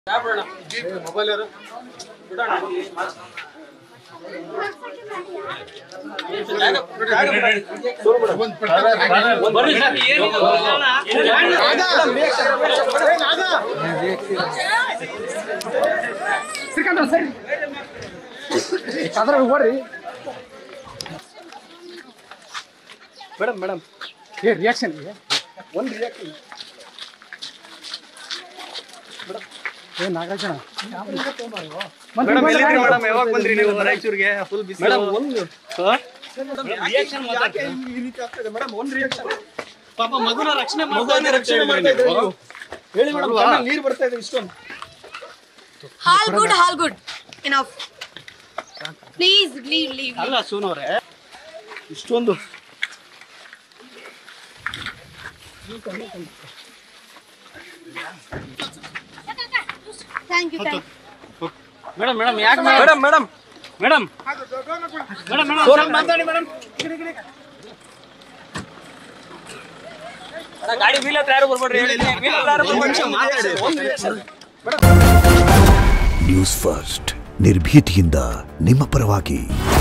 Madam reaction ಒಂದು reaction Nagarjuna madam ಯಾವಾಗ ಬಂದ್ರಿ ನೀವು ರಾಯಚೂರಿಗೆ ಫುಲ್ ಬಿಸಿ ಮೇಡಮ್ ಒಂದು ರಿಯಾಕ್ಷನ್ ಈ ರೀತಿ ಆಗ್ತದೆ ಮೇಡಮ್ ಒಂದು ರಿಯಾಕ್ಷನ್ ಪಾಪ ಮಗುನ ರಕ್ಷಣೆ ಮಾಡ್ತಾ ಇದ್ದೀವಿ ಹೇಳಿ ಮೇಡಮ್ ನೀರು ಬರ್ತಾ ಇದೆ ಇಷ್ಟೊಂದು ಹಾಲ್ ಗುಡ್ ಇನಫ್ ಪ್ಲೀಸ್ ಲೀವ್ ಅಲ್ಲ ಸೋನು ಅವರೇ ಇಷ್ಟೊಂದು ಥ್ಯಾಂಕ್ ಯು ಮೇಡಮ್ ಯಾಕೆ ಮೇಡಮ್ ಮಾತಾಡಿ ಮೇಡಮ್ ಗಾಡಿ ವೀಲ್ ಹತ್ರ ಯಾರು ಬರ್ಬೇಡ್ರಿ ನ್ಯೂಸ್ ಫಸ್ಟ್ ನಿರ್ಭೀತಿಯಿಂದ ನಿಮ್ಮ ಪರವಾಗಿ.